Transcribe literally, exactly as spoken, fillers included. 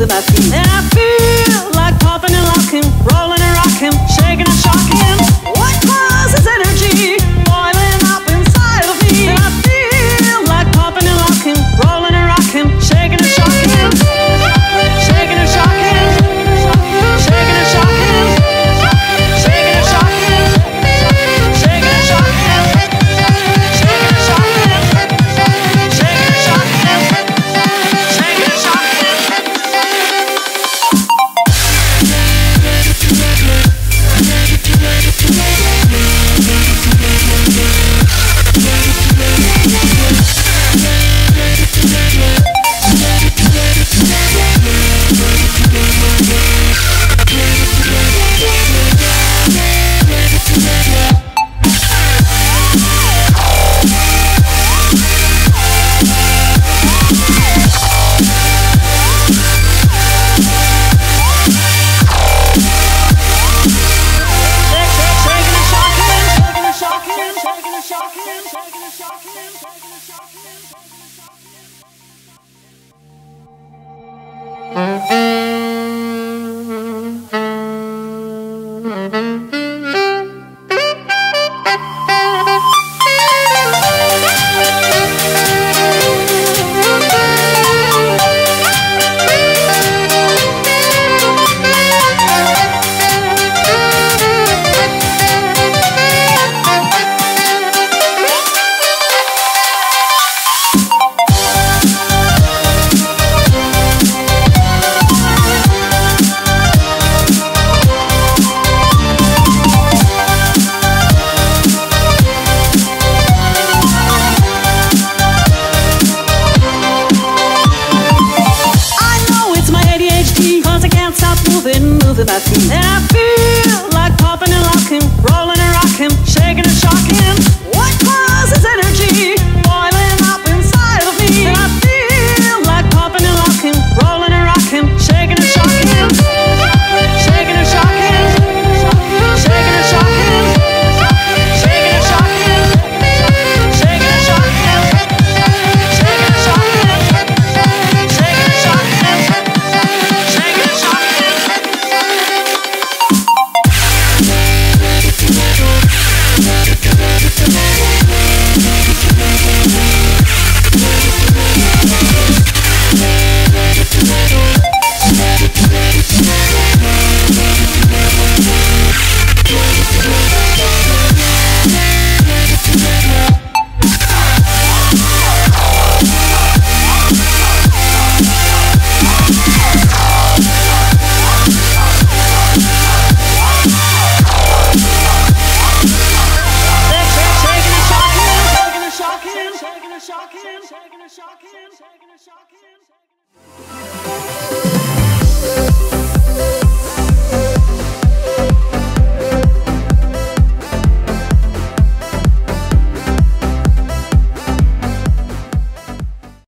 moving my feet. And I feel like popping and locking, rolling and rocking, shaking and shocking. What causes energy boiling up inside of me? And I feel like popping and locking, rolling and rocking, shaking and shocking, shaking and shocking, shaking and shocking, shaking and shocking, shaking and shocking, shaking and shocking, shaking and shocking, shaking and shocking. Moving my feet. And I feel like popping and locking, rolling and rocking, shaking and shocking. What causes energy boiling up inside of me? And I feel like popping and locking, rolling and rocking, shaking and shocking, shaking and shocking, shaking and shocking, shaking and shocking, shaking and shocking, shaking and shocking, shaking and shocking, shaking and shocking. Shocking, shaking and shocking, shaking and shocking, shaking and shocking.